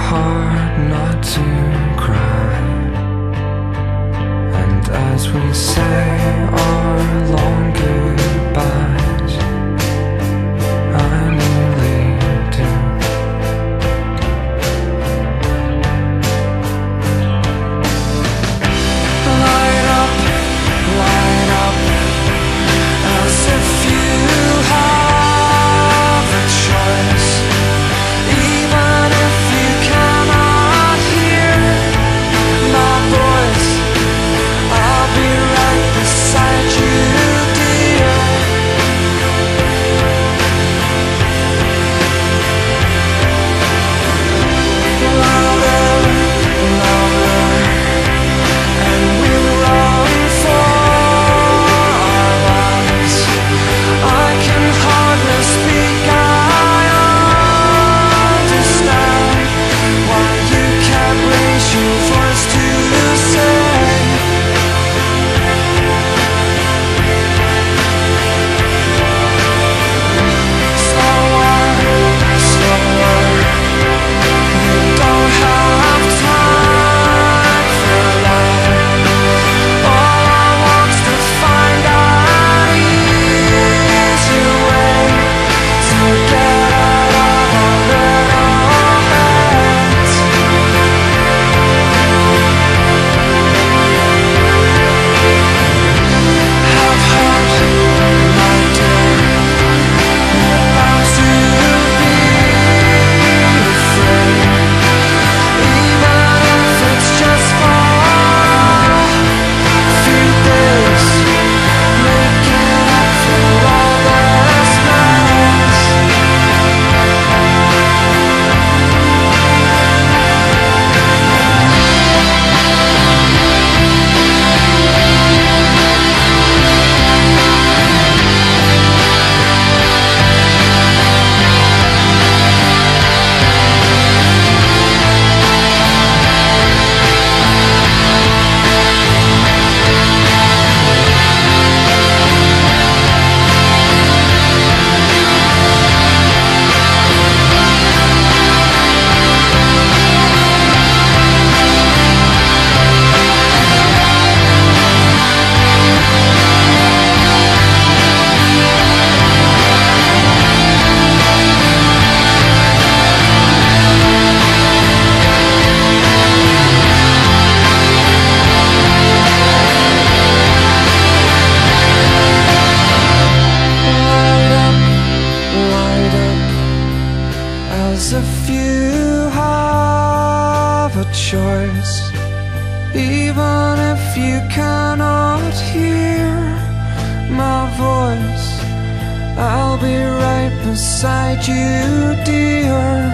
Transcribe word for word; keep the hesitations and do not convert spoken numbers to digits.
hard not to cry, and as we say our long goodbyes, I nearly do. Light up, light up, as if you have a choice. Even if you cannot hear my voice, I'll be right beside you, dear. Louder, louder, and we'll run for our lives. I can hardly speak, I understand why you can't raise your voice to say. Slower, slower, we don't have time for that. All I want's to find an easier way to get out of our little heads. Have heart, my dear, you're bound to be afraid, even if it's just for a few days, making up for all this mess. Light up, light up, as if you have a choice. Even if you cannot hear my voice, I'll be right beside you, dear.